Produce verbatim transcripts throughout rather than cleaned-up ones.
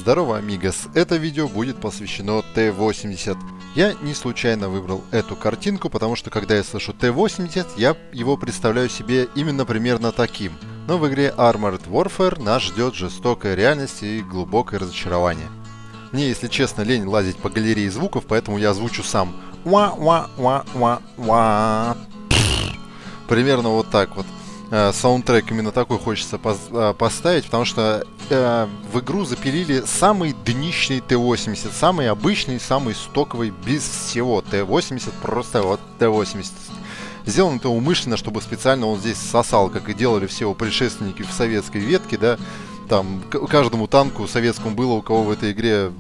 Здорово, амигос! Это видео будет посвящено Т восемьдесят. Я не случайно выбрал эту картинку, потому что когда я слышу Т восемьдесят, я его представляю себе именно примерно таким. Но в игре Armored Warfare нас ждет жестокая реальность и глубокое разочарование. Мне, если честно, лень лазить по галерее звуков, поэтому я озвучу сам. Уа-уа-уа-уа-уа. Примерно вот так вот. Саундтрек именно такой хочется поставить, потому что э, в игру запилили самый днищный Т восемьдесят, самый обычный, самый стоковый, без всего. Т восемьдесят просто вот Т восемьдесят. Сделано это умышленно, чтобы специально он здесь сосал, как и делали все его предшественники в советской ветке, да. Там каждому танку советскому было у кого в этой игре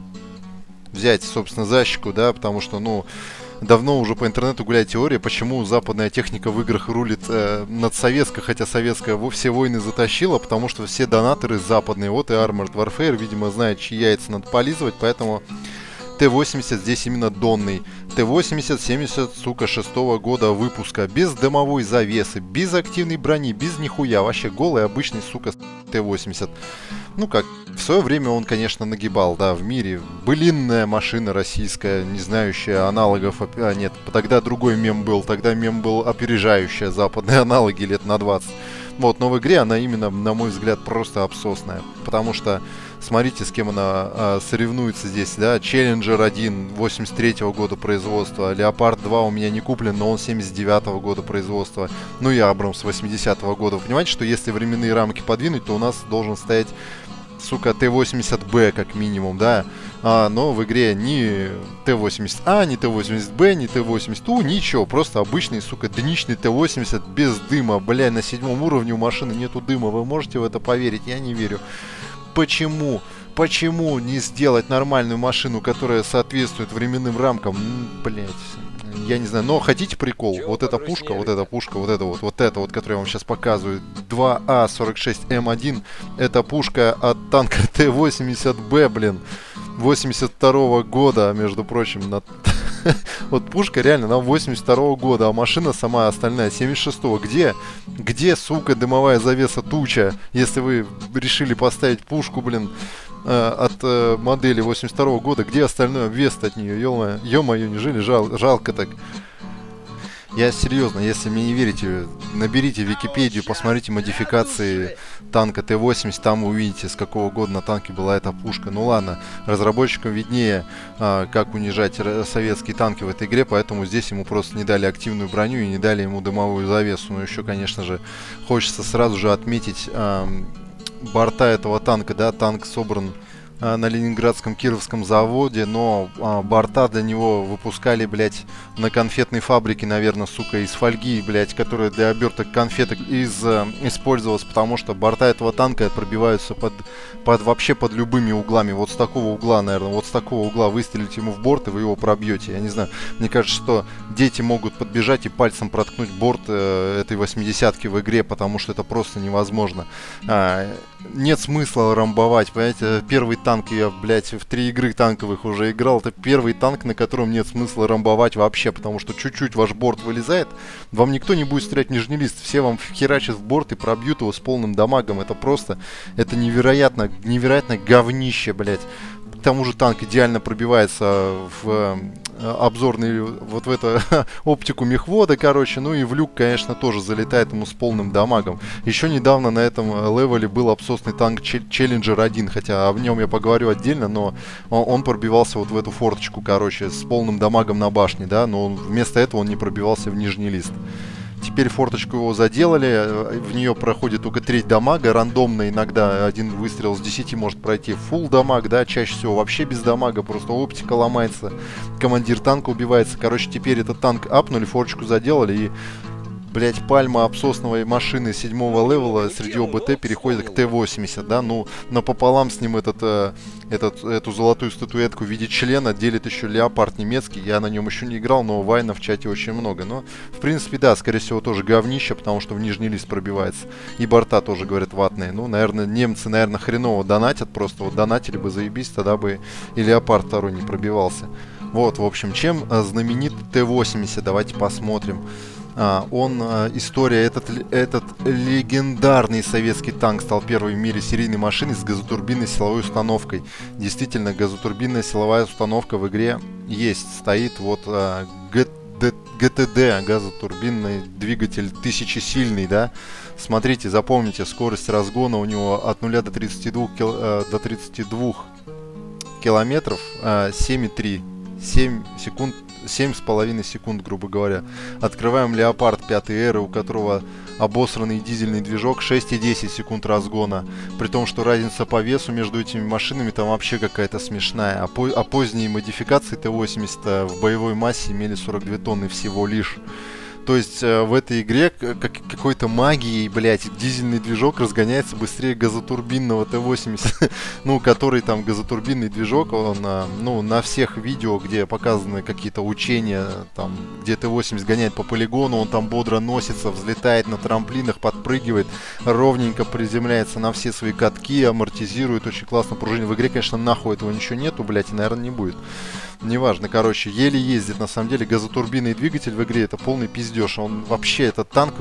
взять, собственно, защику, да, потому что, ну... Давно уже по интернету гуляет теория, почему западная техника в играх рулит э, над советской, хотя советская во все войны затащила, потому что все донаторы западные, вот и Armored Warfare, видимо, знают, чьи яйца надо полизывать, поэтому Т восемьдесят здесь именно донный. Т восемьдесят семьдесят, сука, шестого года выпуска, без дымовой завесы, без активной брони, без нихуя, вообще голый обычный, сука, Т восемьдесят. Ну как, в свое время он, конечно, нагибал, да, в мире. Былинная машина российская, не знающая аналогов. А нет, тогда другой мем был, тогда мем был опережающая западные аналоги лет на двадцать. Вот, но в игре она именно, на мой взгляд, просто абсосная. Потому что, смотрите, с кем она а, соревнуется здесь, да. Челленджер один, восемьдесят третьего года производства. Леопард два у меня не куплен, но он семьдесят девятого года производства. Ну и Абрамс восьмидесятого года. Вы понимаете, что если временные рамки подвинуть, то у нас должен стоять, сука, Т восемьдесят Б как минимум, да. А, но в игре ни Т восемьдесят А, ни Т восемьдесят Б, ни Т восемьдесят У, ничего. Просто обычный, сука, днищный Т восемьдесят без дыма. Бля, на седьмом уровне у машины нету дыма. Вы можете в это поверить? Я не верю. Почему? Почему не сделать нормальную машину, которая соответствует временным рамкам? Блять. Я не знаю, но хотите прикол? Вот эта пушка, вот эта пушка, вот эта вот, вот эта вот, которую я вам сейчас показываю, два А сорок шесть М один, это пушка от танка Т восемьдесят Б, блин, восемьдесят второго года, между прочим, на... Вот пушка реально, она восемьдесят второго года, а машина сама остальная семьдесят шестого. Где? Где, сука, дымовая завеса туча, если вы решили поставить пушку, блин, от э, модели восемьдесят второго года, где остальной обвес от нее? Ё-моё, неужели жал, жалко так? Я серьезно, если мне не верите, наберите Википедию, посмотрите модификации танка Т восемьдесят, там увидите, с какого года на танке была эта пушка. Ну ладно, разработчикам виднее, а, как унижать советские танки в этой игре, поэтому здесь ему просто не дали активную броню и не дали ему дымовую завесу. Но еще, конечно же, хочется сразу же отметить а, борта этого танка, да, танк собран а, на Ленинградском Кировском заводе, но а, борта для него выпускали, блять, на конфетной фабрике, наверное, сука, из фольги, блять, которая для оберток конфеток из, а, использовалась, потому что борта этого танка пробиваются под, под вообще под любыми углами. Вот с такого угла, наверное, вот с такого угла выстрелить ему в борт, и вы его пробьете. Я не знаю, мне кажется, что дети могут подбежать и пальцем проткнуть борт э, этой восьмидесятки в игре, потому что это просто невозможно. А, нет смысла рамбовать, понимаете, первый танк, я, блядь, в три игры танковых уже играл, это первый танк, на котором нет смысла рамбовать вообще, потому что чуть-чуть ваш борт вылезает, вам никто не будет стрелять в нижний лист, все вам херачат в борт и пробьют его с полным дамагом, это просто, это невероятно, невероятно говнище, блядь. К тому же танк идеально пробивается в обзорный, вот в эту оптику мехвода, короче, ну и в люк, конечно, тоже залетает ему с полным дамагом. Еще недавно на этом левеле был абсосный танк Челленджер один, хотя о нем я поговорю отдельно, но он пробивался вот в эту форточку, короче, с полным дамагом на башне, да, но он, вместо этого он не пробивался в нижний лист. Теперь форточку его заделали, в нее проходит только треть дамага, рандомно иногда один выстрел с десяти может пройти фулл дамаг, да, чаще всего вообще без дамага, просто оптика ломается, командир танка убивается. Короче, теперь этот танк апнули, форточку заделали и, блять, пальма абсосновой машины седьмого левела среди О Б Т переходит к Т восемьдесят, да, ну, напополам с ним этот, э, этот, эту золотую статуэтку в виде члена делит еще Леопард немецкий, я на нем еще не играл, но вайна в чате очень много, но, в принципе, да, скорее всего, тоже говнище, потому что в нижний лист пробивается, и борта тоже, говорят, ватные, ну, наверное, немцы, наверное, хреново донатят, просто вот донатили бы, заебись, тогда бы и Леопард второй не пробивался. Вот, в общем, чем знаменит Т восемьдесят, давайте посмотрим. А, он, а, история, этот, этот легендарный советский танк стал первой в мире серийной машиной с газотурбинной силовой установкой. Действительно, газотурбинная силовая установка в игре есть. Стоит вот а, гэ тэ дэ, газотурбинный двигатель тысячесильный, да. Смотрите, запомните, скорость разгона у него от нуля до тридцати двух, кил, до тридцати двух километров а, семь и три. семь секунд, семь с половиной секунд, грубо говоря. Открываем Леопард пятой эры, у которого обосранный дизельный движок, шесть и десять секунд разгона. При том, что разница по весу между этими машинами там вообще какая-то смешная. А, по, а поздние модификации тэ восемьдесят в боевой массе имели сорок две тонны всего лишь. То есть э, в этой игре как, какой-то магией, блядь, дизельный движок разгоняется быстрее газотурбинного тэ восемьдесят. Ну, который там газотурбинный движок, он, э, ну, на всех видео, где показаны какие-то учения, там, где тэ восемьдесят гоняет по полигону, он там бодро носится, взлетает на трамплинах, подпрыгивает, ровненько приземляется на все свои катки, амортизирует, очень классно пружинит. В игре, конечно, нахуй этого ничего нету, блядь, и, наверное, не будет. Неважно, короче, еле ездит. На самом деле газотурбинный двигатель в игре — это полный пиздеж. Он вообще, этот танк...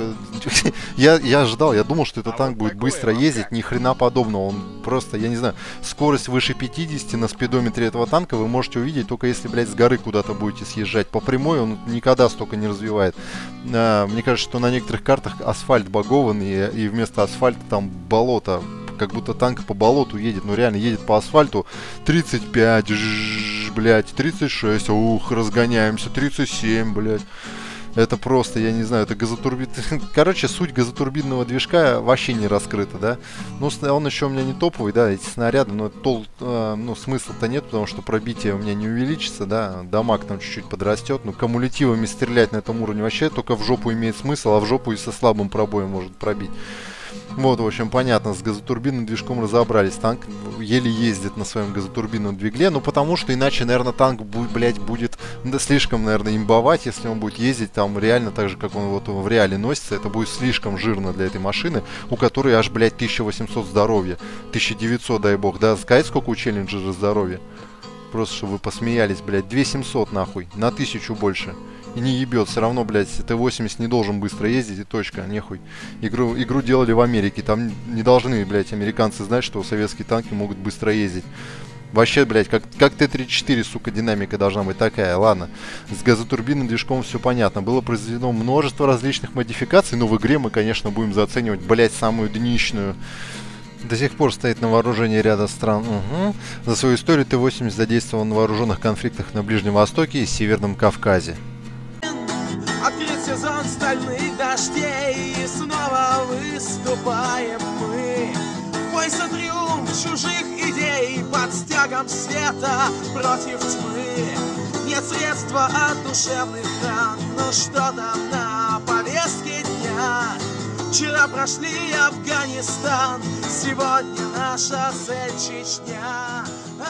я, я ожидал, я думал, что этот танк будет быстро ездить. Ни хрена подобного. Он просто, я не знаю, скорость выше пятидесяти на спидометре этого танка вы можете увидеть только если, блядь, с горы куда-то будете съезжать. По прямой он никогда столько не развивает. А, мне кажется, что на некоторых картах асфальт багован, и, и вместо асфальта там болото. Как будто танк по болоту едет. Ну реально едет по асфальту. тридцать пять, жжж, блядь, тридцать шесть, ух, разгоняемся, тридцать семь, блядь. Это просто, я не знаю, это газотурбин... Короче, суть газотурбинного движка вообще не раскрыта, да. Ну, он еще у меня не топовый, да, эти снаряды, но тол... ну, смысла-то нет, потому что пробитие у меня не увеличится, да. Дамаг там чуть-чуть подрастет. Ну, кумулятивами стрелять на этом уровне вообще только в жопу имеет смысл, а в жопу и со слабым пробоем может пробить. Вот, в общем, понятно, с газотурбинным движком разобрались. Танк еле ездит на своем газотурбинном двигле, ну потому что иначе, наверное, танк, блядь, будет да, слишком, наверное, имбовать, если он будет ездить там реально так же, как он вот в реале носится. Это будет слишком жирно для этой машины, у которой аж, блядь, тысяча восемьсот здоровья. тысяча девятьсот, дай бог, да, сказать, сколько у Челленджера здоровья? Просто, чтобы вы посмеялись, блядь, две тысячи семьсот, нахуй, на тысячу больше. И не ебет, все равно, блядь, тэ восемьдесят не должен быстро ездить, и точка, нехуй. Игру, игру делали в Америке, там не должны, блядь, американцы знать, что советские танки могут быстро ездить. Вообще, блядь, как, как тэ тридцать четыре, сука, динамика должна быть такая, ладно. С газотурбинным движком все понятно. Было произведено множество различных модификаций, но в игре мы, конечно, будем заценивать, блядь, самую днищную. До сих пор стоит на вооружении ряда стран. Угу. За свою историю тэ восемьдесят задействован в вооруженных конфликтах на Ближнем Востоке и Северном Кавказе. Открыт сезон стальных дождей, и снова выступаем мы. Бой за триумф чужих идей под стягом света против тьмы. Нет средства от душевных ран, но что там на повестке дня? Вчера прошли Афганистан, сегодня наша цель Чечня.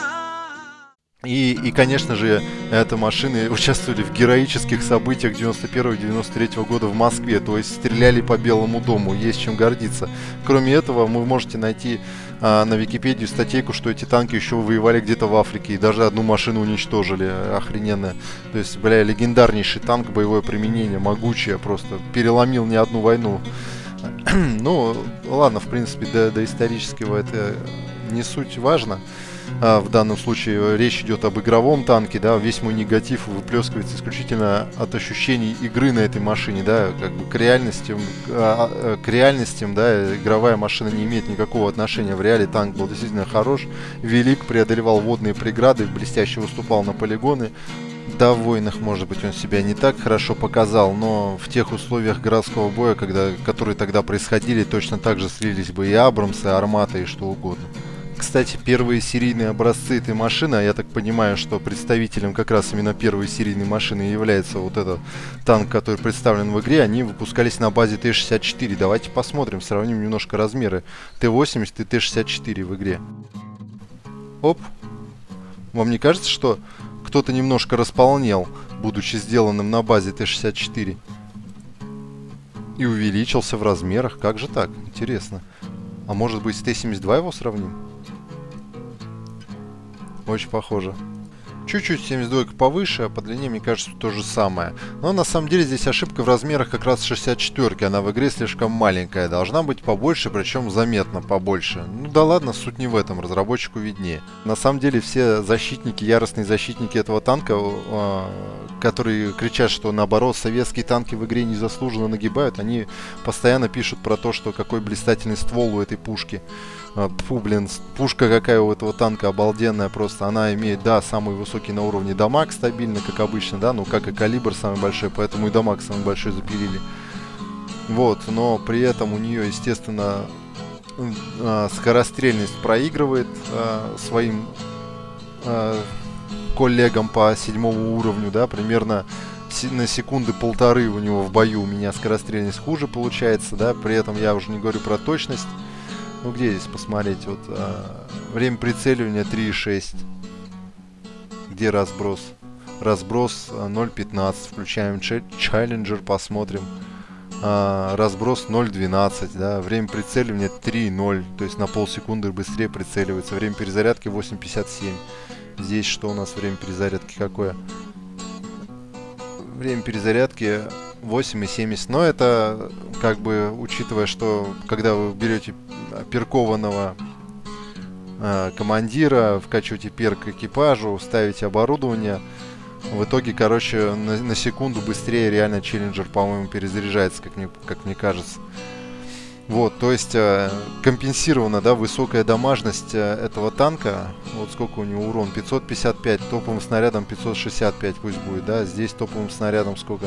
И, и, конечно же, эти машины участвовали в героических событиях девяносто первого — девяносто третьего года в Москве, то есть стреляли по Белому дому, есть чем гордиться. Кроме этого, вы можете найти а, на Википедии статейку, что эти танки еще воевали где-то в Африке, и даже одну машину уничтожили, охрененно. То есть, бля, легендарнейший танк, боевое применение, могучее, просто переломил не одну войну. Ну, ладно, в принципе, до, до исторического это не суть важно. А, в данном случае речь идет об игровом танке, да, весь мой негатив выплескивается исключительно от ощущений игры на этой машине, да, как бы к реальности, к, к реальностям, да, игровая машина не имеет никакого отношения. В реале танк был действительно хорош, велик, преодолевал водные преграды, блестяще выступал на полигоны. Да, в войнах, может быть, он себя не так хорошо показал, но в тех условиях городского боя, когда, которые тогда происходили, точно так же слились бы и Абрамсы, и Армата, и что угодно. Кстати, первые серийные образцы этой машины, а я так понимаю, что представителем как раз именно первой серийной машины является вот этот танк, который представлен в игре, они выпускались на базе тэ шестьдесят четыре. Давайте посмотрим, сравним немножко размеры тэ восемьдесят и тэ шестьдесят четыре в игре. Оп. Вам не кажется, что кто-то немножко располнел, будучи сделанным на базе тэ шестьдесят четыре? И увеличился в размерах? Как же так? Интересно. А может быть с тэ семьдесят два его сравним? Очень похоже. Чуть-чуть семьдесят двойка повыше, а по длине, мне кажется, то же самое. Но на самом деле здесь ошибка в размерах как раз шестьдесят четыре. Она в игре слишком маленькая. Должна быть побольше, причем заметно побольше. Ну да ладно, суть не в этом, разработчику виднее. На самом деле все защитники, яростные защитники этого танка, э, которые кричат, что наоборот советские танки в игре незаслуженно нагибают, они постоянно пишут про то, что какой блистательный ствол у этой пушки. Фу, блин, пушка какая у этого танка обалденная просто. Она имеет, да, самый высокий на уровне дамаг стабильно, как обычно, да, ну как и калибр самый большой, поэтому и дамаг самый большой запилили. Вот, но при этом у нее, естественно, скорострельность проигрывает э, своим э, коллегам по седьмому уровню, да, примерно на секунды полторы у него в бою у меня скорострельность хуже получается, да, при этом я уже не говорю про точность. Ну где здесь посмотреть? Вот а, время прицеливания три и шесть. Где разброс? Разброс ноль пятнадцать. Включаем Challenger, посмотрим. А, разброс ноль двенадцать. Да? Время прицеливания три и ноль. То есть на полсекунды быстрее прицеливается. Время перезарядки восемь пятьдесят семь. Здесь что у нас время перезарядки какое? Время перезарядки восемь и семьдесят. Но это как бы учитывая, что когда вы берете перкованного э, командира, вкачиваете перк экипажу, ставите оборудование, в итоге, короче, на, на секунду быстрее реально Челленджер, по-моему, перезаряжается, как мне, как мне кажется. Вот, то есть э, компенсирована, да, высокая дамажность э, этого танка. Вот сколько у него урон? пятьсот пятьдесят пять, топовым снарядом пятьсот шестьдесят пять пусть будет, да. Здесь топовым снарядом сколько?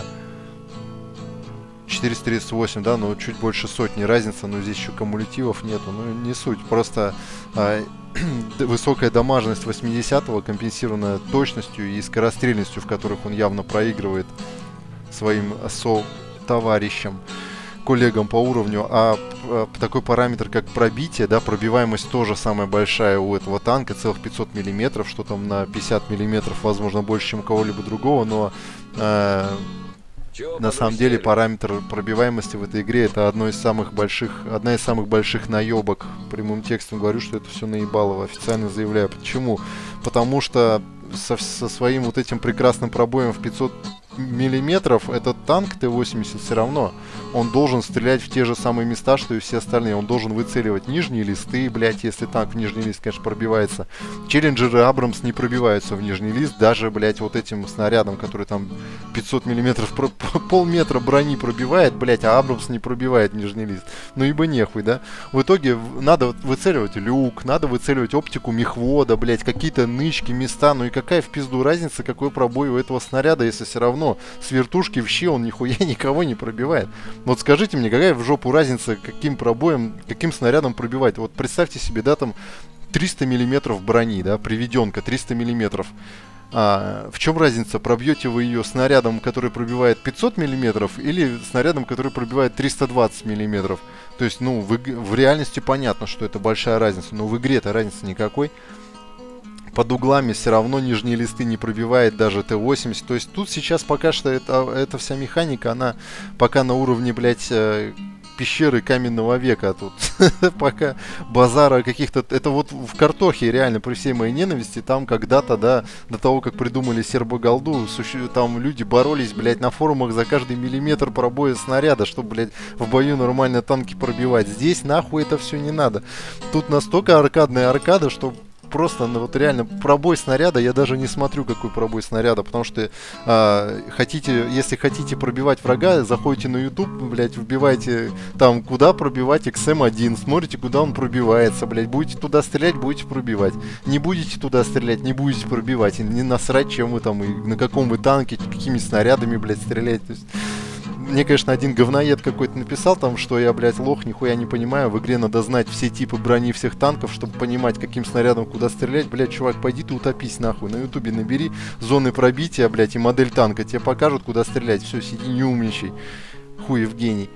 четыреста тридцать восемь, да, но чуть больше сотни разница, но здесь еще кумулятивов нету, ну не суть, просто э, высокая дамажность восьмидесятого компенсированная точностью и скорострельностью, в которых он явно проигрывает своим со-товарищам, коллегам по уровню, а, а такой параметр, как пробитие, да, пробиваемость тоже самая большая у этого танка, целых пятьсот миллиметров, что там на пятьдесят миллиметров, возможно, больше, чем у кого-либо другого, но э, на самом деле параметр пробиваемости в этой игре это одно из самых больших, одна из самых больших наебок. Прямым текстом говорю, что это все наебалово, официально заявляю. Почему? Потому что со, со своим вот этим прекрасным пробоем в пятьсот миллиметров этот танк Т восемьдесят все равно он должен стрелять в те же самые места, что и все остальные. Он должен выцеливать нижние листы, блять, если танк в нижний лист, конечно, пробивается. Челленджеры Абрамс не пробиваются в нижний лист, даже, блять, вот этим снарядом, который там пятьсот миллиметров, полметра брони пробивает, блять, а Абрамс не пробивает нижний лист. Ну ибо нехуй, да? В итоге надо выцеливать люк, надо выцеливать оптику мехвода, блять, какие-то нычки, места. Ну и какая в пизду разница, какой пробой у этого снаряда, если все равно с вертушки в щи он нихуя никого не пробивает. Вот скажите мне, какая в жопу разница, каким пробоем, каким снарядом пробивать? Вот представьте себе, да, там триста миллиметров брони, да, приведенка триста миллиметров. А, в чем разница, пробьете вы ее снарядом, который пробивает пятьсот миллиметров, или снарядом, который пробивает триста двадцать миллиметров? То есть, ну, в, в реальности понятно, что это большая разница, но в игре-то разницы никакой. Под углами все равно нижние листы не пробивает даже Т восемьдесят. То есть тут сейчас пока что это, эта вся механика, она пока на уровне, блядь, пещеры каменного века. Тут пока базара каких-то... Это вот в Картохе реально, при всей моей ненависти, там когда-то, да, до того, как придумали сербоголду, там люди боролись, блядь, на форумах за каждый миллиметр пробоя снаряда, чтобы, блядь, в бою нормально танки пробивать. Здесь нахуй это все не надо. Тут настолько аркадная аркада, что... Просто, ну вот реально, пробой снаряда, я даже не смотрю, какой пробой снаряда, потому что э, хотите, если хотите пробивать врага, заходите на YouTube, блядь, вбиваете там, куда пробивать икс эм один, смотрите, куда он пробивается, блядь, будете туда стрелять, будете пробивать, не будете туда стрелять, не будете пробивать, и не насрать, чем вы там, и на каком вы танке, какими снарядами, блядь, стрелять, то есть... Мне, конечно, один говноед какой-то написал там, что я, блядь, лох, нихуя не понимаю. В игре надо знать все типы брони всех танков, чтобы понимать, каким снарядом куда стрелять. Блядь, чувак, пойди ты утопись нахуй. На ютубе набери зоны пробития, блядь, и модель танка. Тебе покажут, куда стрелять. Все, сиди, не умничай. Хуй Евгений.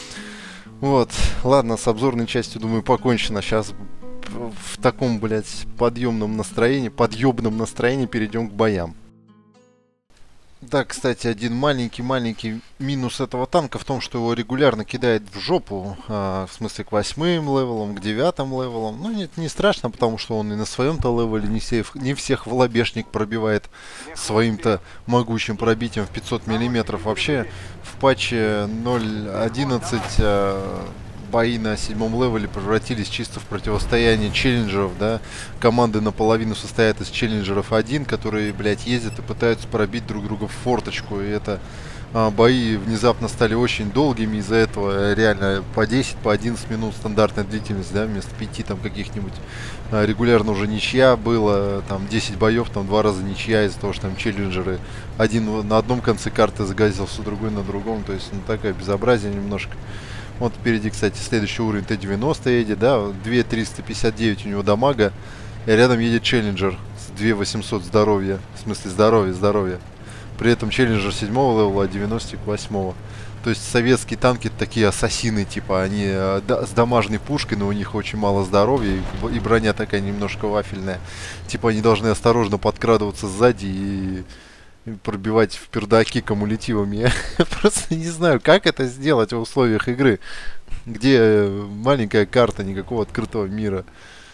Вот. Ладно, с обзорной частью, думаю, покончено. Сейчас в таком, блядь, подъемном настроении, подъебном настроении перейдем к боям. Да, кстати, один маленький-маленький минус этого танка в том, что его регулярно кидает в жопу, а, в смысле к восьмым левелам, к девятым левелам. Ну, это не страшно, потому что он и на своем-то левеле не всех, не всех в лобешник пробивает своим-то могучим пробитием в пятьсот миллиметров. Вообще, в патче ноль одиннадцать а, бои на седьмом левеле превратились чисто в противостояние челленджеров, да. Команды наполовину состоят из челленджеров один, которые, блядь, ездят и пытаются пробить друг друга в форточку. И это а, бои внезапно стали очень долгими. Из-за этого реально по десять, по одиннадцать минут стандартная длительность, да, вместо пяти там каких-нибудь. А, регулярно уже ничья было, там десять боев, там два раза ничья из-за того, что там челленджеры один на одном конце карты загазился, другой на другом. То есть, ну, такое безобразие немножко. Вот впереди, кстати, следующий уровень Т девяносто едет, да, две тысячи триста пятьдесят девять у него дамага, и рядом едет челленджер с две тысячи восемьсот здоровья, в смысле здоровья, здоровья. При этом челленджер седьмого левела, а девяносто к восьмому. То есть советские танки такие ассасины, типа, они э, да, с дамажной пушкой, но у них очень мало здоровья, и, и броня такая немножко вафельная. Типа они должны осторожно подкрадываться сзади и... пробивать в пердаки кумулятивами. Я просто не знаю, как это сделать в условиях игры, где маленькая карта, никакого открытого мира.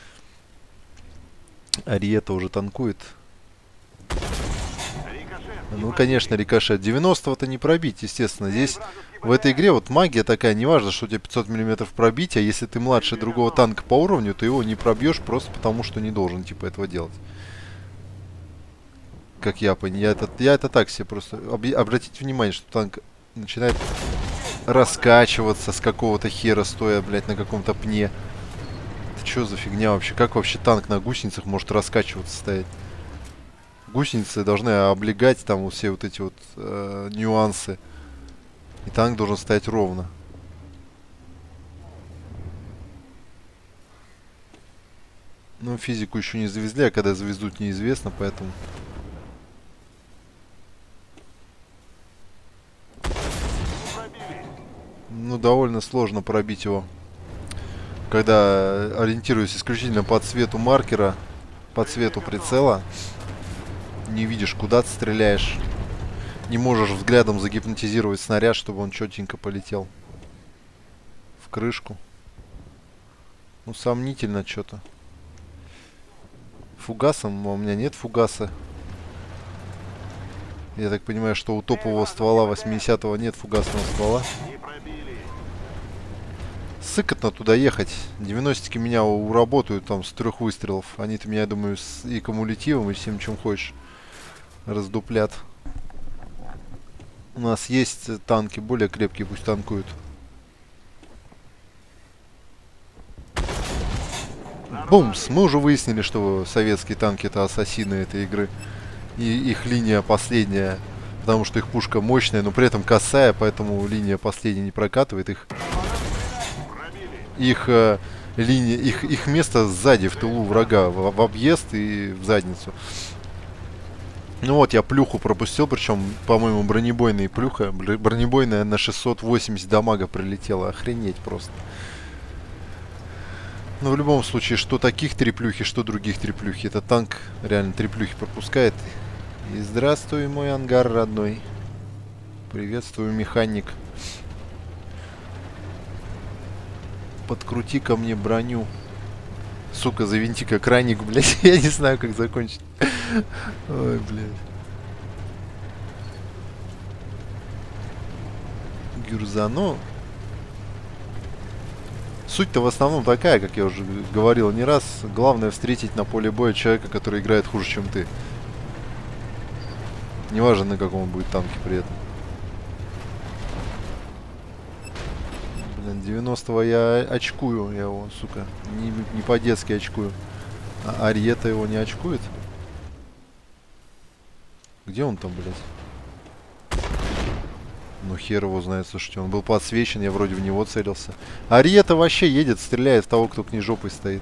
Ариета уже танкует. Ну, конечно, рикошет. девяностого-то не пробить, естественно. Здесь, в этой игре, вот магия такая, не важно, что у тебя пятьсот миллиметров пробития, если ты младше другого танка по уровню, то его не пробьешь просто потому, что не должен, типа, этого делать. Как я понял, я это, я это так себе просто... Об, обратите внимание, что танк начинает раскачиваться с какого-то хера, стоя, блядь, на каком-то пне. Это что за фигня вообще? Как вообще танк на гусеницах может раскачиваться, стоять? Гусеницы должны облегать там вот все вот эти вот э, нюансы. И танк должен стоять ровно. Ну, физику еще не завезли, а когда завезут, неизвестно, поэтому... Ну, довольно сложно пробить его, когда ориентируюсь исключительно по цвету маркера, по цвету прицела. Не видишь, куда ты стреляешь. Не можешь взглядом загипнотизировать снаряд, чтобы он четенько полетел в крышку. Ну, сомнительно что-то. Фугасом у меня нет фугаса. Я так понимаю, что у топового ствола восьмидесятого нет фугасного ствола. Сыкотно туда ехать. девяностики меня уработают там с трех выстрелов. Они-то меня, я думаю, с и кумулятивом, и всем, чем хочешь, раздуплят. У нас есть танки более крепкие, пусть танкуют. Бумс! Мы уже выяснили, что советские танки — это ассасины этой игры. И их линия последняя, потому что их пушка мощная, но при этом косая, поэтому линия последняя не прокатывает их. Их э, линия, их, их место сзади, в тылу врага, в, в объезд и в задницу. Ну вот, я плюху пропустил, причем, по-моему, бронебойная плюха. Бронебойная на шестьсот восемьдесят дамага прилетела. Охренеть просто. Но в любом случае, что таких три плюхи, что других три плюхи. Это танк реально три плюхи пропускает. И здравствуй, мой ангар родной. Приветствую, механик. Подкрути ко мне броню. Сука, завинти-ка краник, блядь. Я не знаю, как закончить. Ой, блядь. Гюрза, ну... Суть-то в основном такая, как я уже говорил не раз. Главное встретить на поле боя человека, который играет хуже, чем ты. Неважно, на каком он будет танке при этом. Блин, девяностого я очкую, я его, сука, не, не по-детски очкую. А Ариета его не очкует? Где он там, блядь? Ну хер его знает, слушайте, он был подсвечен, я вроде в него целился. Ариета вообще едет, стреляет в того, кто к ней жопой стоит.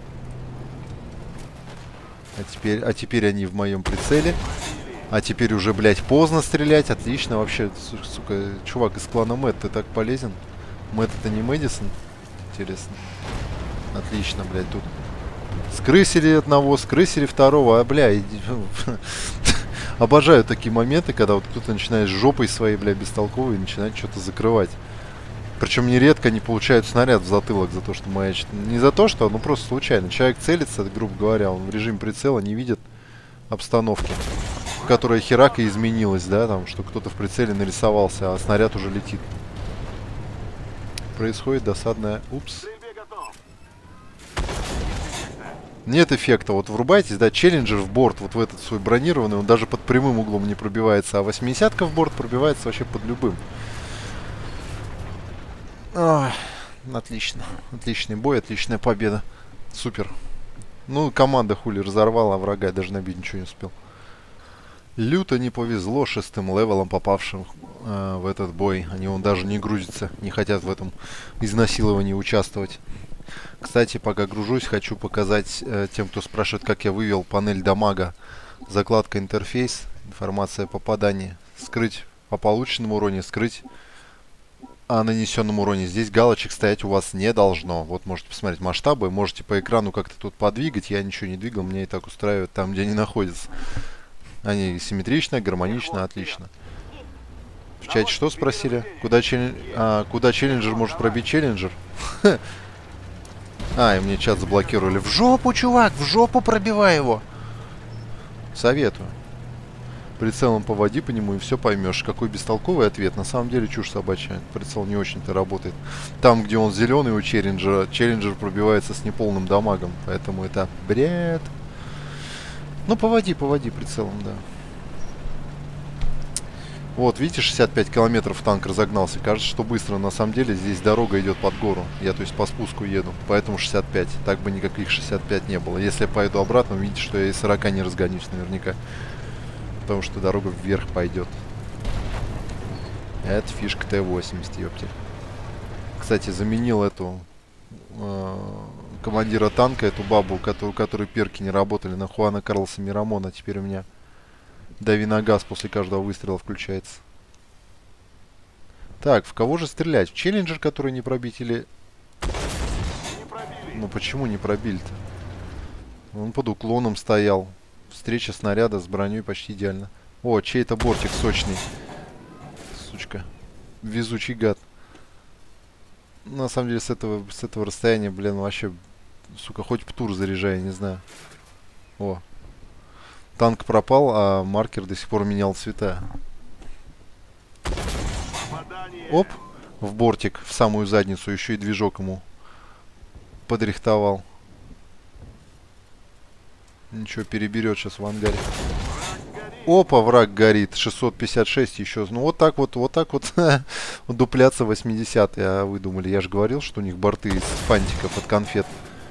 А теперь, а теперь они в моем прицеле. А теперь уже, блядь, поздно стрелять. Отлично вообще, сука, чувак из клана Мэтт, ты так полезен. Мэтт это не Мэдисон? Интересно. Отлично, блядь, тут. Скрысили одного, скрысили второго. А, бля, иди... Обожаю такие моменты, когда вот кто-то начинает с жопой своей, бля, бестолковой и начинает что-то закрывать. Причем нередко не получают снаряд в затылок за то, что маячит. Не за то, что, ну просто случайно. Человек целится, грубо говоря, он в режиме прицела не видит обстановки, которая херака изменилась, да, там, что кто-то в прицеле нарисовался, а снаряд уже летит. Происходит досадная... Упс. Нет эффекта. Вот врубайтесь, да, челленджер в борт, вот в этот свой бронированный, он даже под прямым углом не пробивается, а восьмидесятка в борт пробивается вообще под любым. Ой, отлично. Отличный бой, отличная победа. Супер. Ну, команда хули разорвала, а врага я даже набить ничего не успел. Люто не повезло шестым левелом попавшим э, в этот бой. Они он даже не грузятся, не хотят в этом изнасиловании участвовать. Кстати, пока гружусь, хочу показать э, тем, кто спрашивает, как я вывел панель дамага. Закладка интерфейс, информация о попадании. Скрыть о полученном уроне, скрыть о нанесенном уроне. Здесь галочек стоять у вас не должно. Вот можете посмотреть масштабы, можете по экрану как-то тут подвигать. Я ничего не двигал, меня и так устраивает там, где они находятся. Они симметрично, гармонично, отлично. В чате что спросили? Куда, челлен... а, куда челленджер может пробить челленджер? А, и мне чат заблокировали. В жопу, чувак, в жопу пробивай его. Советую. Прицелом поводи по нему и все поймешь. Какой бестолковый ответ. На самом деле чушь собачья. Прицел не очень-то работает. Там, где он зеленый у челленджера, челленджер пробивается с неполным дамагом. Поэтому это бред. Ну, поводи, поводи прицелом, да. Вот, видите, шестьдесят пять километров танк разогнался. Кажется, что быстро. На самом деле здесь дорога идет под гору. Я, то есть, по спуску еду. Поэтому шестьдесят пять. Так бы никаких шестьдесят пять не было. Если я поеду обратно, видите, что я и сорок не разгонюсь наверняка. Потому что дорога вверх пойдет. Это фишка Т восемьдесят, ёпти. Кстати, заменил эту э, командира танка, эту бабу, у которой перки не работали, на Хуана Карлоса Мирамона. Теперь у меня дави на газ после каждого выстрела включается. Так, в кого же стрелять? В челленджер, который не пробить, или... Ну почему не пробили-то? Он под уклоном стоял. Встреча снаряда с броней почти идеально. О, чей-то бортик сочный. Сучка. Везучий гад. На самом деле, с этого, с этого расстояния, блин, вообще, сука, хоть птур заряжай, не знаю. О. Танк пропал, а маркер до сих пор менял цвета. Оп. В бортик, в самую задницу. Еще и движок ему подрихтовал. Ничего, переберет сейчас в ангаре. Опа, враг горит. шестьсот пятьдесят шесть еще. Ну вот так вот, вот так вот дупляться восьмидесятые. А вы думали, я же говорил, что у них борты из фантика под конфет.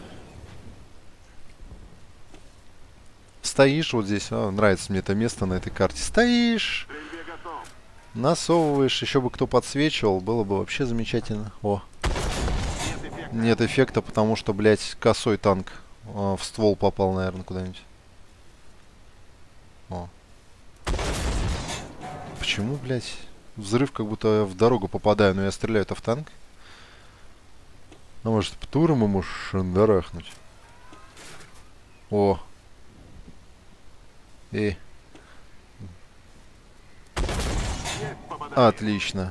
Стоишь вот здесь. А, нравится мне это место на этой карте. Стоишь. Насовываешь. Еще бы кто подсвечивал. Было бы вообще замечательно. О. Нет эффекта, потому что, блядь, косой танк. В ствол попал, наверное, куда-нибудь. О. Почему, блядь? Взрыв, как будто я в дорогу попадаю, но я стреляю-то в танк. А может, птуром ему шандарахнуть? О. И. Отлично.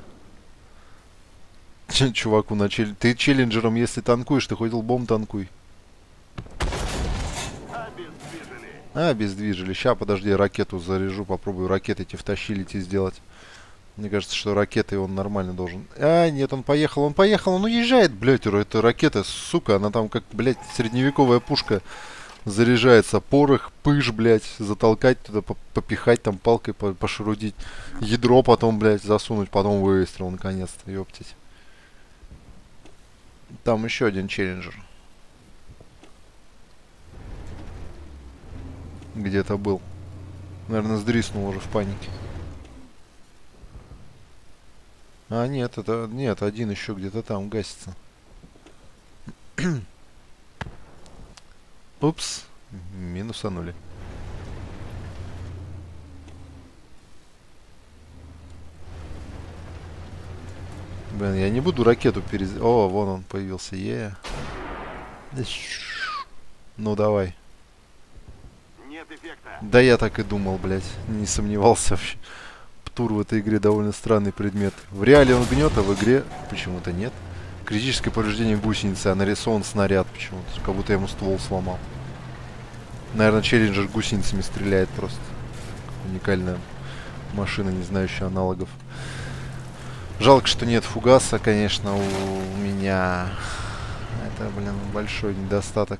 Чуваку на чел... Ты челленджером, если танкуешь, ты хоть лбом танкуй. А, обездвижили. Ща, подожди, ракету заряжу. Попробую ракеты эти втащилите сделать. Мне кажется, что ракетой он нормально должен. А, нет, он поехал, он поехал. Он уезжает, блядь, это ракета, сука. Она там как, блядь, средневековая пушка заряжается. Порох, пыш, блядь, затолкать туда, попихать там палкой, пошерудить. Ядро потом, блядь, засунуть, потом выстрел, наконец-то, ёптить. Там еще один челленджер. Где-то был. Наверное, сдриснул уже в панике. А, нет, это... Нет, один еще где-то там гасится. Упс. Минусанули. Блин, я не буду ракету перез... О, вон он появился. Е. Yeah. Ну, давай. Нет эффекта. Да я так и думал, блядь. Не сомневался вообще. Птур в этой игре довольно странный предмет. В реале он гнет, а в игре почему-то нет. Критическое повреждение гусеницы, а нарисован снаряд почему-то. Как будто я ему ствол сломал. Наверное, челленджер гусеницами стреляет просто. Уникальная машина, не знающая аналогов. Жалко, что нет фугаса, конечно, у меня. Это, блин, большой недостаток.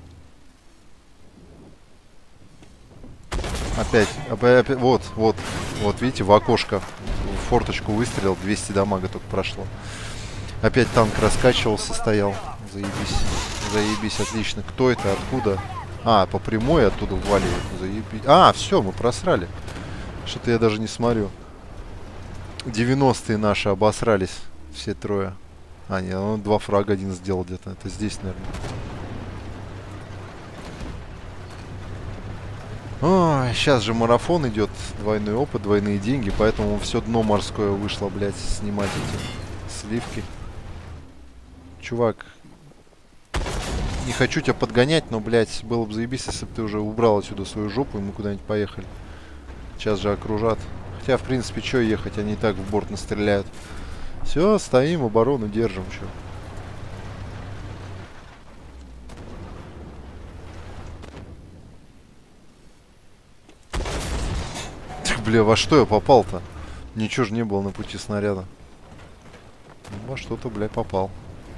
Опять, опять, вот, вот, вот, видите, в окошко, в форточку выстрелил, двести дамага только прошло. Опять танк раскачивался, стоял. Заебись, заебись, отлично. Кто это, откуда? А, по прямой оттуда ввалили. Заебись. А, все, мы просрали. Что-то я даже не смотрю. девяностые наши обосрались, все трое. А, нет, он два фрага один сделал где-то. Это здесь, наверное. Ой, сейчас же марафон идет, двойной опыт, двойные деньги, поэтому все дно морское вышло, блядь, снимать эти сливки. Чувак, не хочу тебя подгонять, но, блядь, было бы заебись, если бы ты уже убрал отсюда свою жопу, и мы куда-нибудь поехали. Сейчас же окружат. Хотя, в принципе, что ехать, они и так в борт настреляют. Все, стоим, оборону держим, что. Бля, во что я попал-то? Ничего же не было на пути снаряда. Во что-то, бля, попал.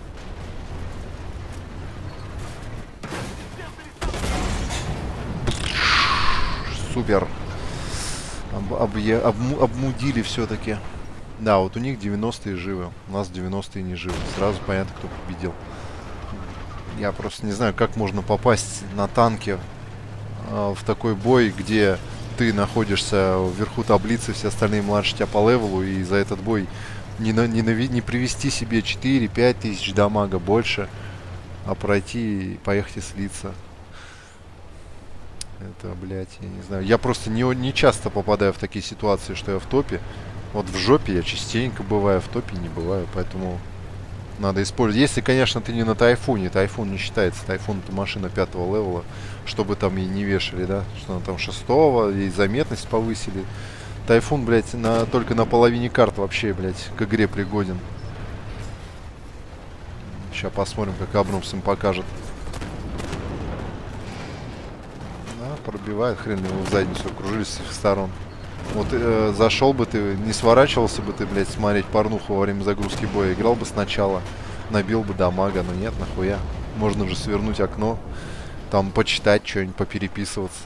Супер. Об, объе, обму, обмудили все-таки. Да, вот у них девяностые живы. У нас девяностые не живы. Сразу понятно, кто победил. Я просто не знаю, как можно попасть на танке э, в такой бой, где ты находишься вверху таблицы, все остальные младше тебя по левелу, и за этот бой не, на, не, нави, не привести себе четыре-пять тысяч дамага больше, а пройти и поехать и слиться. Это, блядь, я не знаю. Я просто не, не часто попадаю в такие ситуации, что я в топе. Вот в жопе я частенько бываю, в топе не бываю, поэтому надо использовать. Если, конечно, ты не на тайфуне. Тайфун не считается. Тайфун — это машина пятого левела. Чтобы там и не вешали, да? Что она там шестого, и заметность повысили. Тайфун, блядь, на, только на половине карт вообще, блядь, к игре пригоден. Сейчас посмотрим, как Абрамс им покажет. Да, пробивает, хрен его в задницу, окружили с всех сторон. Вот э, зашел бы ты, не сворачивался бы ты, блядь, смотреть порнуху во время загрузки боя. Играл бы сначала, набил бы дамага, но нет, нахуя. Можно же свернуть окно, там почитать что-нибудь, попереписываться.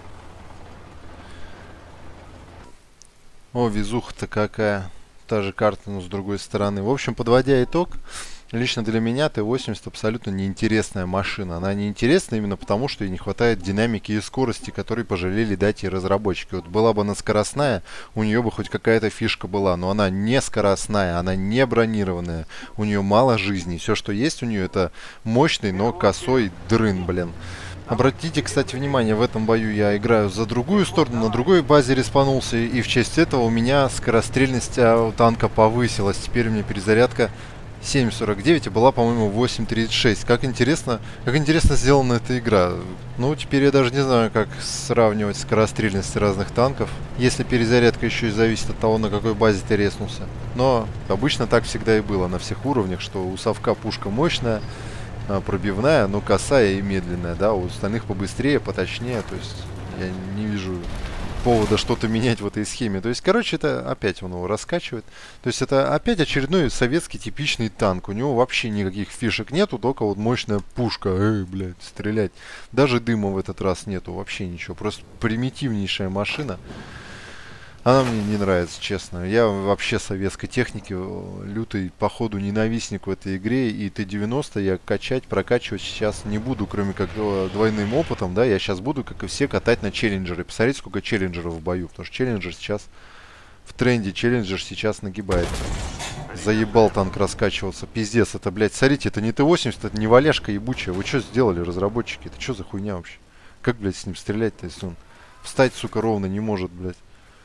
О, везуха-то какая. Та же карта, но с другой стороны. В общем, подводя итог, лично для меня Т восемьдесят абсолютно неинтересная машина. Она неинтересна именно потому, что ей не хватает динамики и скорости, которые пожалели дать ей разработчики. Вот была бы она скоростная, у нее бы хоть какая-то фишка была, но она не скоростная, она не бронированная, у нее мало жизни. Все, что есть у нее, это мощный, но косой дрын, блин. Обратите, кстати, внимание, в этом бою я играю за другую сторону, на другой базе респанулся, и в честь этого у меня скорострельность танка повысилась. Теперь у меня перезарядка семь сорок девять, и была, по-моему, восемь тридцать шесть. Как интересно, как интересно сделана эта игра. Ну, теперь я даже не знаю, как сравнивать скорострельность разных танков, если перезарядка еще и зависит от того, на какой базе ты резнулся. Но обычно так всегда и было на всех уровнях, что у совка пушка мощная, пробивная, но косая и медленная, да, у остальных побыстрее, поточнее, то есть я не вижу повода что-то менять в этой схеме. То есть, короче, это опять он его раскачивает. То есть это опять очередной советский типичный танк. У него вообще никаких фишек нету, только вот мощная пушка. Эй, блядь, стрелять. Даже дыма в этот раз нету, вообще ничего. Просто примитивнейшая машина. Она мне не нравится, честно. Я вообще советской техники лютый, походу, ненавистник в этой игре. И Т девяносто я качать, прокачивать сейчас не буду, кроме как двойным опытом, да. Я сейчас буду, как и все, катать на челленджеры. Посмотрите, сколько челленджеров в бою. Потому что челленджер сейчас в тренде, челленджер сейчас нагибает. Заебал танк раскачиваться. Пиздец, это, блядь, смотрите, это не Т восемьдесят, это не валяшка ебучая. Вы что сделали, разработчики? Это что за хуйня вообще? Как, блядь, с ним стрелять-то, если он встать, сука, ровно не может, блядь?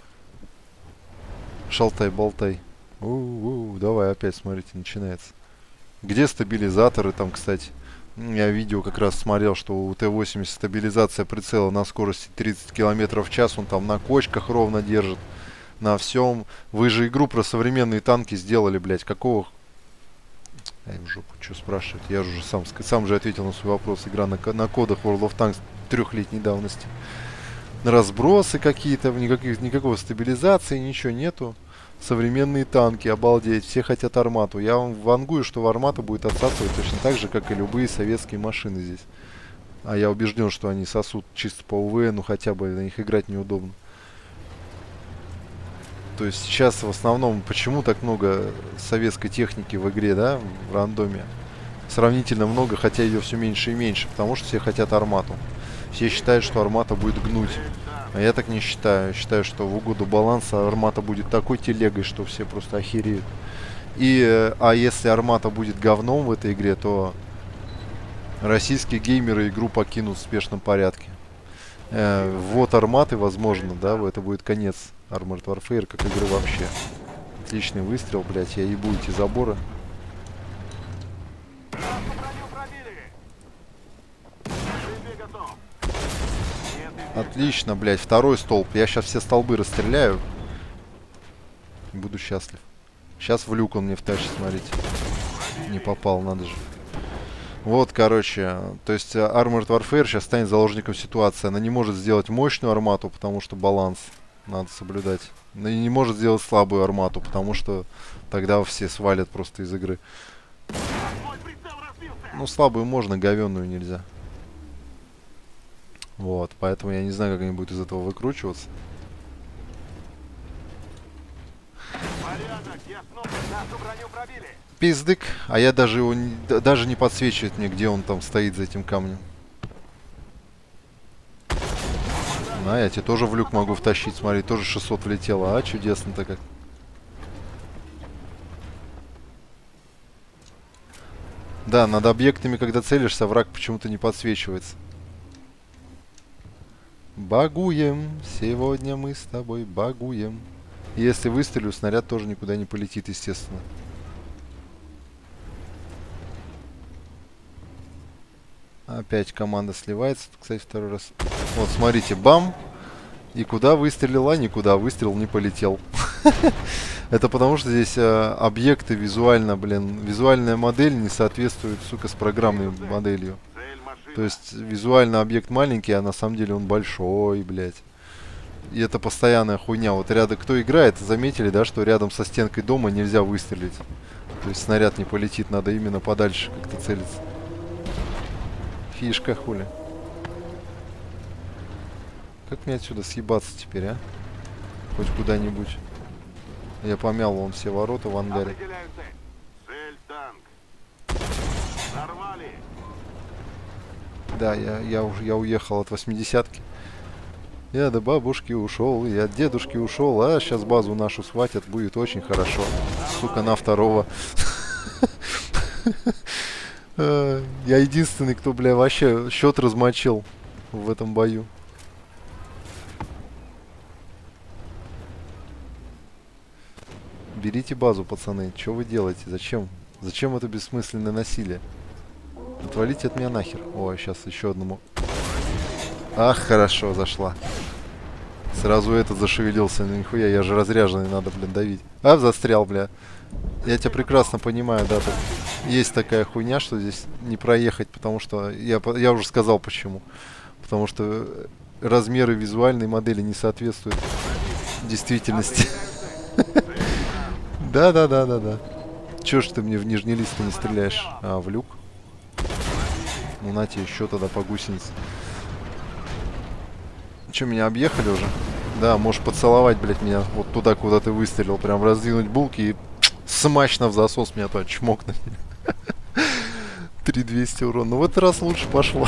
Шалтай-болтай. У-у-у, давай опять, смотрите, начинается. Где стабилизаторы там, кстати? Я видео как раз смотрел, что у Т восемьдесят стабилизация прицела на скорости тридцать километров в час. Он там на кочках ровно держит. На всем. Вы же игру про современные танки сделали, блядь. Какого... Ай, в жопу, что спрашивать? Я же уже сам, сам же ответил на свой вопрос. Игра на, на кодах World of Tanks трехлетней давности. Разбросы какие-то, никаких, никакой стабилизации, ничего нету. Современные танки, обалдеть, все хотят армату. Я вам вангую, что армата будет отсасывать точно так же, как и любые советские машины здесь. А я убежден, что они сосут чисто по УВ, ну хотя бы на них играть неудобно. То есть сейчас в основном, почему так много советской техники в игре, да, в рандоме? Сравнительно много, хотя ее все меньше и меньше, потому что все хотят армату. Все считают, что армата будет гнуть. А я так не считаю. Я считаю, что в угоду баланса армата будет такой телегой, что все просто охереют. И, а если армата будет говном в этой игре, то российские геймеры игру покинут в спешном порядке. Э, ввод арматы, возможно, да, это будет конец Armored Warfare как игры вообще. Отличный выстрел, блять, я ебу эти заборы. Отлично, блядь, второй столб. Я сейчас все столбы расстреляю. Буду счастлив. Сейчас в люк он мне втащит, смотрите. Не попал, надо же. Вот, короче, то есть Armored Warfare сейчас станет заложником ситуации. Она не может сделать мощную армату, потому что баланс надо соблюдать. Она не может сделать слабую армату, потому что тогда все свалят просто из игры. Ну, слабую можно, говенную нельзя. Вот, поэтому я не знаю, как они будут из этого выкручиваться. Пиздык, а я даже его не, даже не подсвечивает мне, где он там стоит за этим камнем. А, я тебе тоже в люк могу втащить, смотри, тоже шестьсот влетело, а, чудесно-то как. Да, над объектами, когда целишься, враг почему-то не подсвечивается. Багуем, сегодня мы с тобой багуем. Если выстрелю, снаряд тоже никуда не полетит, естественно. Опять команда сливается, кстати, второй раз. Вот, смотрите, бам. И куда выстрелила? Никуда. Выстрел не полетел. Это потому, что здесь объекты визуально, блин, визуальная модель не соответствует, сука, с программной моделью. То есть визуально объект маленький, а на самом деле он большой, блядь. И это постоянная хуйня. Вот рядом, кто играет, заметили, да, что рядом со стенкой дома нельзя выстрелить. То есть снаряд не полетит, надо именно подальше как-то целиться. Фишка, хули. Как мне отсюда съебаться теперь, а? Хоть куда-нибудь. Я помял вон все ворота в ангаре. Да, я, я, уже, я уехал от восьмидесятки. Я до бабушки ушел, и от дедушки ушел. А сейчас базу нашу схватят, будет очень хорошо. Сука, на второго. Я единственный, кто, бля, вообще счет размочил в этом бою. Берите базу, пацаны. Что вы делаете? Зачем? Зачем это бессмысленное насилие? Отвалите от меня нахер. Ой, сейчас еще одному. Ах, хорошо, зашла. Сразу этот зашевелился. Ну, нихуя, я же разряженный, надо, блин, давить. А, застрял, бля. Я тебя прекрасно понимаю, да, тут есть такая хуйня, что здесь не проехать, потому что... Я, я уже сказал почему. Потому что размеры визуальной модели не соответствуют действительности. Да-да-да-да-да. Чё ж ты мне в нижний лист не стреляешь? А, в люк? Ну, на тебе еще тогда по гусенице. Че, меня объехали уже? Да, можешь поцеловать, блядь, меня вот туда, куда ты выстрелил. Прям раздвинуть булки и смачно в засос меня туда чмокнуть. три двести урона. Ну, в этот раз лучше пошло.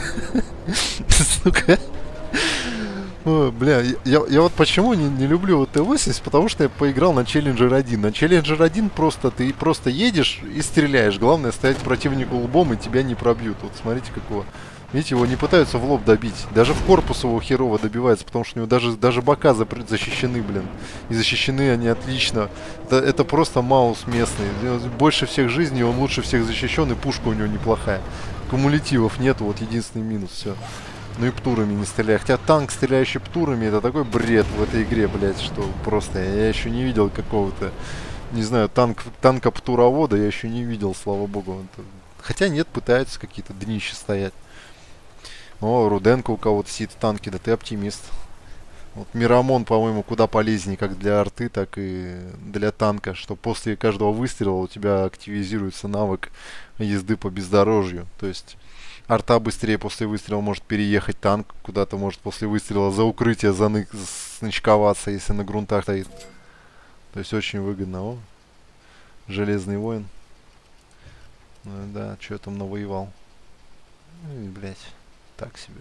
Сука. О, бля, я, я вот почему не, не люблю вот Т восемьдесят, потому что я поиграл на Challenger один. На Challenger один просто ты просто едешь и стреляешь. Главное стоять противнику лбом, и тебя не пробьют. Вот смотрите какого. Видите, его не пытаются в лоб добить. Даже в корпус его херово добивается, потому что у него даже, даже бока защищены, блин. И защищены они отлично. Это, это просто маус местный. Больше всех жизней, он лучше всех защищен, и пушка у него неплохая. Кумулятивов нету, вот единственный минус, все. Ну и птурами не стреляй. Хотя танк, стреляющий птурами, это такой бред в этой игре, блядь, что просто я еще не видел какого-то, не знаю, танк, танка птуровода я еще не видел, слава богу. Это... Хотя нет, пытаются какие-то днища стоять. О, Руденко у кого-то сидит в танке, да ты оптимист. Вот Мирамон, по-моему, куда полезнее как для арты, так и для танка, что после каждого выстрела у тебя активизируется навык езды по бездорожью. То есть арта быстрее после выстрела может переехать, танк куда-то может после выстрела за укрытие занык значковаться, если на грунтах стоит. То есть очень выгодно. О, Железный воин. Ну да, что я там навоевал. Ну и, блядь, так себе.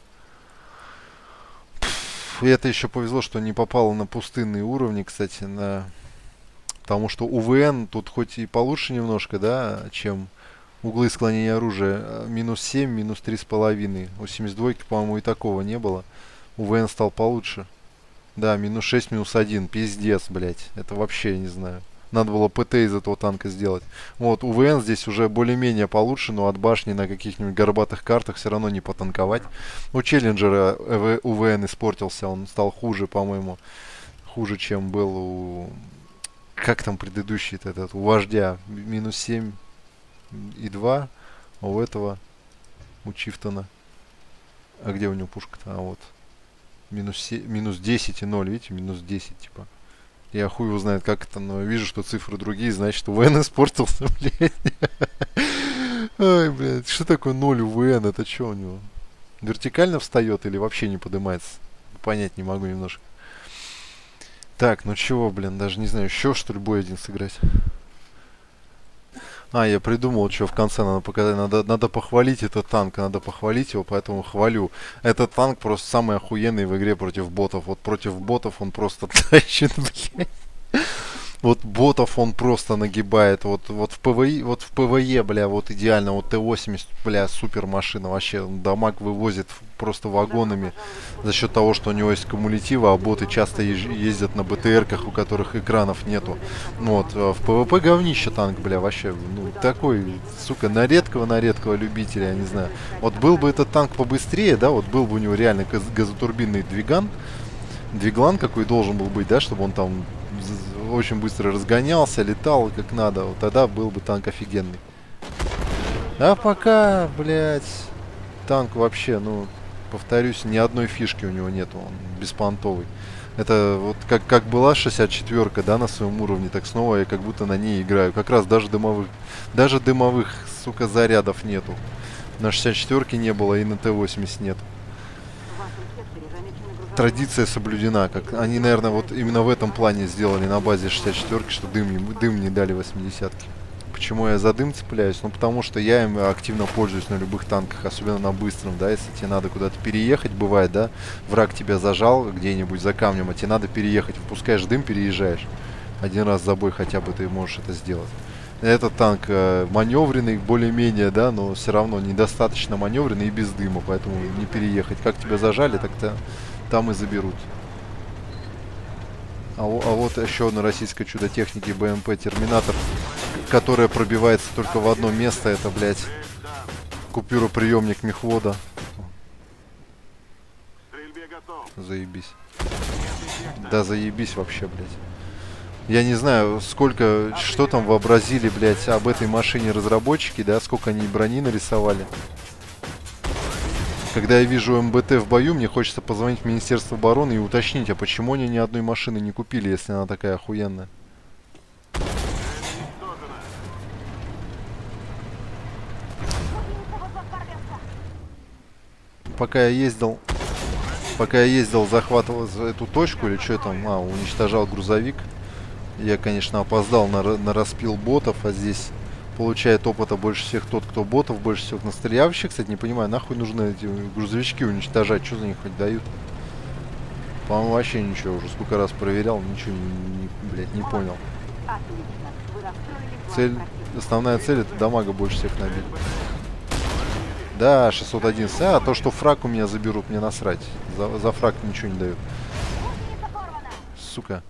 И это еще повезло, что не попало на пустынные уровни, кстати, на... Потому что у УВН тут хоть и получше немножко, да, чем углы склонения оружия. Минус семь, минус три с половиной. У семьдесят двойки, по-моему, и такого не было. УВН стал получше. Да, минус шесть, минус один. Пиздец, блядь. Это вообще, не знаю. Надо было ПТ из этого танка сделать. Вот, УВН здесь уже более-менее получше, но от башни на каких-нибудь горбатых картах все равно не потанковать. У Челленджера УВН испортился, он стал хуже, по-моему. Хуже, чем был у... Как там предыдущий этот? У Вождя. Минус семь и два. А у этого, у Чифтона. А где у него пушка-то? А вот. Минус, семь, минус десять и ноль, видите? Минус десять, типа. Я хуй его знает, как это, но вижу, что цифры другие, значит, УВН испортился, блядь. Ой, блядь, что такое ноль УВН? Это что у него? Вертикально встает или вообще не поднимается? Понять не могу немножко. Так, ну чего, блин, даже не знаю, еще что ли бой один сыграть? А, я придумал, что в конце надо показать. Надо, надо похвалить этот танк, надо похвалить его, поэтому хвалю. Этот танк просто самый охуенный в игре против ботов. Вот против ботов он просто тащит, блядь. Вот ботов он просто нагибает. Вот, вот в ПВИ, вот в ПВЕ, бля, вот идеально. Вот Т восемьдесят, бля, супер машина. Вообще, он дамаг вывозит просто вагонами. За счет того, что у него есть кумулятивы, а боты часто ездят на БТРках, у которых экранов нету. Вот, в ПВП говнище танк, бля, вообще, ну, такой, сука, на редкого, на редкого любителя, я не знаю. Вот был бы этот танк побыстрее, да, вот был бы у него реально газотурбинный двиган. Двиглан какой должен был быть, да, чтобы он там очень быстро разгонялся, летал как надо. Вот тогда был бы танк офигенный. А пока, блядь, танк вообще, ну, повторюсь, ни одной фишки у него нету, он беспонтовый. Это вот как, как была шестьдесят четвёрка, да, на своем уровне, так снова я как будто на ней играю. Как раз даже дымовых, даже дымовых, сука, зарядов нету. На шестьдесят четвёрке не было и на Т восемьдесят нет. Традиция соблюдена. Как они, наверное, вот именно в этом плане сделали на базе шестьдесят четвёрки, что дым не, дым не дали восьмидесятки. Почему я за дым цепляюсь? Ну, потому что я им активно пользуюсь на любых танках, особенно на быстром, да, если тебе надо куда-то переехать, бывает, да, враг тебя зажал где-нибудь за камнем, а тебе надо переехать, впускаешь дым, переезжаешь. Один раз за бой хотя бы ты можешь это сделать. Этот танк э, маневренный, более-менее, да, но все равно недостаточно маневренный и без дыма, поэтому не переехать. Как тебя зажали, так-то там и заберут. А, а вот еще одно российское чудо техники БМП Терминатор, которая пробивается только в одно место. Это, блядь, купюроприемник мехвода. Заебись. Да заебись вообще, блядь. Я не знаю, сколько, что там вообразили, блядь, об этой машине разработчики, да, сколько они брони нарисовали. Когда я вижу МБТ в бою, мне хочется позвонить в Министерство обороны и уточнить, а почему они ни одной машины не купили, если она такая охуенная. Пока я ездил, пока я ездил, захватывал эту точку или что там, а, уничтожал грузовик. Я, конечно, опоздал на, на распил ботов, а здесь получает опыта больше всех тот, кто ботов больше всех настрелял. Я вообще, кстати, не понимаю, нахуй нужно эти грузовички уничтожать, что за них хоть дают? По-моему, вообще ничего, уже сколько раз проверял, ничего, не, не, блядь, не понял. Цель, основная цель — это дамага больше всех набить. Да, шестьсот одиннадцать. А, то, что фраг у меня заберут, мне насрать. За, за фраг ничего не дают. Сука.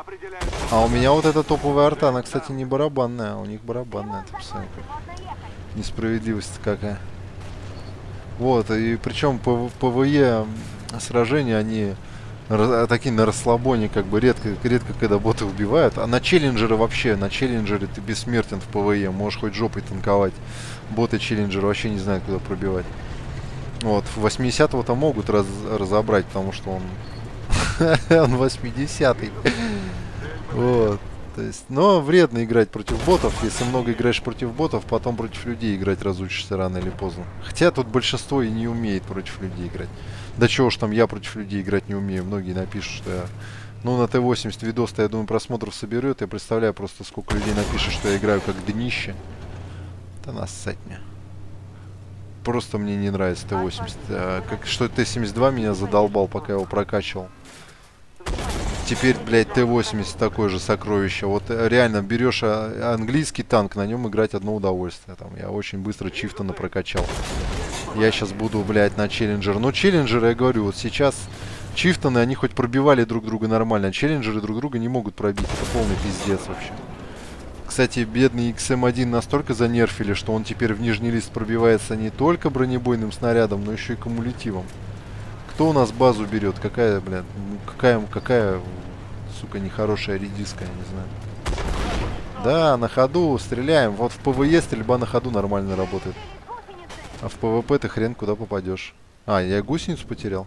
А у меня вот эта топовая арта, она, кстати, не барабанная, а у них барабанная. Несправедливость какая. Вот, и причем ПВЕ сражения, они такие на расслабоне, как бы редко, редко когда боты убивают. А на челленджеры вообще, на челленджере ты бессмертен в ПВЕ. Можешь хоть жопой танковать. Боты челленджеры вообще не знают, куда пробивать. Вот, восьмидесятого-то могут раз, разобрать, потому что он... он восьмидесятый. Вот. То есть, но вредно играть против ботов. Если много играешь против ботов, потом против людей играть разучишься рано или поздно. Хотя тут большинство и не умеет против людей играть. Да чего ж там, я против людей играть не умею. Многие напишут, что я... Ну, на Т восемьдесят видос-то, я думаю, просмотров соберет. Я представляю просто, сколько людей напишет, что я играю как днище. Да нассать мне. Просто мне не нравится Т восемьдесят. А, как, что Т семьдесят два меня задолбал, пока я его прокачивал. Теперь, блядь, Т восемьдесят такое же сокровище. Вот реально берешь английский танк, на нем играть одно удовольствие. Там я очень быстро Чифтона прокачал. Я сейчас буду, блядь, на челленджер. Но челленджеры, я говорю, вот сейчас Чифтоны, они хоть пробивали друг друга нормально, а челленджеры друг друга не могут пробить. Это полный пиздец вообще. Кстати, бедный Икс Эм один настолько занерфили, что он теперь в нижний лист пробивается не только бронебойным снарядом, но еще и кумулятивом. Кто у нас базу берет? Какая, блядь, какая, какая, сука, нехорошая редиска, я не знаю. Да, на ходу стреляем. Вот в ПВЕ стрельба на ходу нормально работает. А в ПВП ты хрен куда попадешь. А, я гусеницу потерял.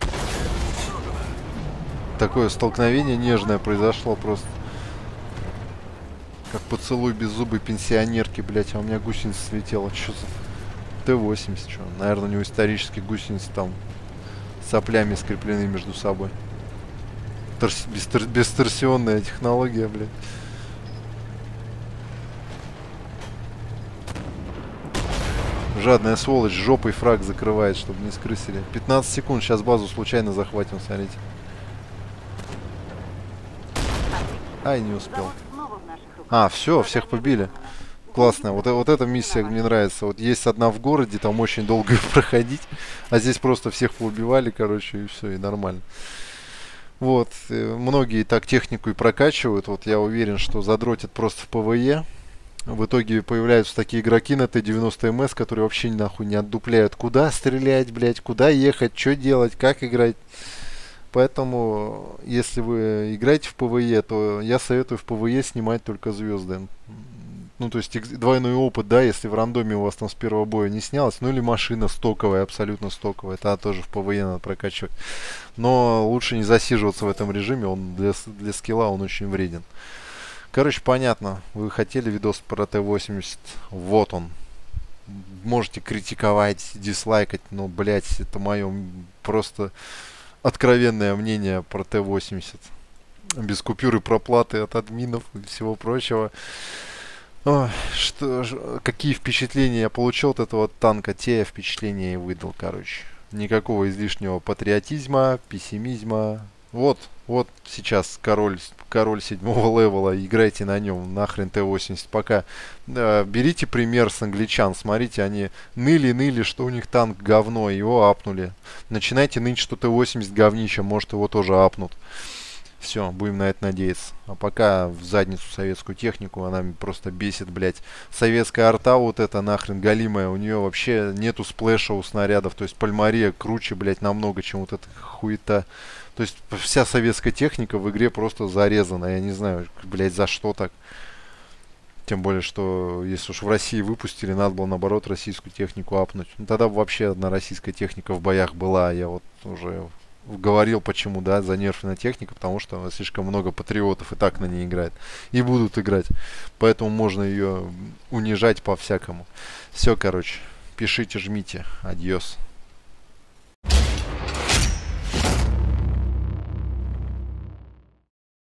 Такое столкновение нежное произошло просто. Как поцелуй беззубой пенсионерки, блядь, а у меня гусеница слетела. Что за... Т восемьдесят, что? Наверное, у него исторические гусеницы там соплями скреплены между собой. Торс... Бестор... Бесторсионная технология, блядь. Жадная сволочь жопой фраг закрывает, чтобы не скрысили. пятнадцать секунд, сейчас базу случайно захватим, смотрите. Ай, не успел. А, все, всех побили. Классно. Вот, вот эта миссия мне нравится. Вот есть одна в городе, там очень долго проходить. А здесь просто всех поубивали, короче, и все, и нормально. Вот. Многие так технику и прокачивают. Вот я уверен, что задротят просто в ПВЕ. В итоге появляются такие игроки на Т девяносто М С, которые вообще нахуй не отдупляют. Куда стрелять, блядь, куда ехать, что делать, как играть. Поэтому, если вы играете в ПВЕ, то я советую в ПВЕ снимать только звезды. Ну, то есть двойной опыт, да, если в рандоме у вас там с первого боя не снялось. Ну, или машина стоковая, абсолютно стоковая. Это тоже в ПВЕ надо прокачивать. Но лучше не засиживаться в этом режиме, он для, для скилла он очень вреден. Короче, понятно. Вы хотели видос про Т восемьдесят. Вот он. Можете критиковать, дизлайкать, но, блядь, это мое просто... откровенное мнение про Т восемьдесят. Без купюры проплаты от админов и всего прочего. О, что, какие впечатления я получил от этого танка, те я впечатления и выдал, короче. Никакого излишнего патриотизма, пессимизма. Вот, вот сейчас король, король седьмого левела, играйте на нем, нахрен Т восемьдесят. Пока э, берите пример с англичан, смотрите, они ныли-ныли, что у них танк говно, его апнули. Начинайте ныть, что Т восемьдесят говнище, может его тоже апнут. Все, будем на это надеяться. А пока в задницу советскую технику, она просто бесит, блядь. Советская арта вот эта нахрен галимая, у нее вообще нету сплэша у снарядов. То есть пальмария круче, блядь, намного, чем вот эта хуета. То есть вся советская техника в игре просто зарезана. Я не знаю, блядь, за что так. Тем более, что если уж в России выпустили, надо было наоборот российскую технику апнуть. Ну тогда вообще одна российская техника в боях была. Я вот уже... говорил, почему, да, занерфленная техника, потому что слишком много патриотов и так на ней играет. И будут играть. Поэтому можно ее унижать по-всякому. Все, короче. Пишите, жмите. Адьос.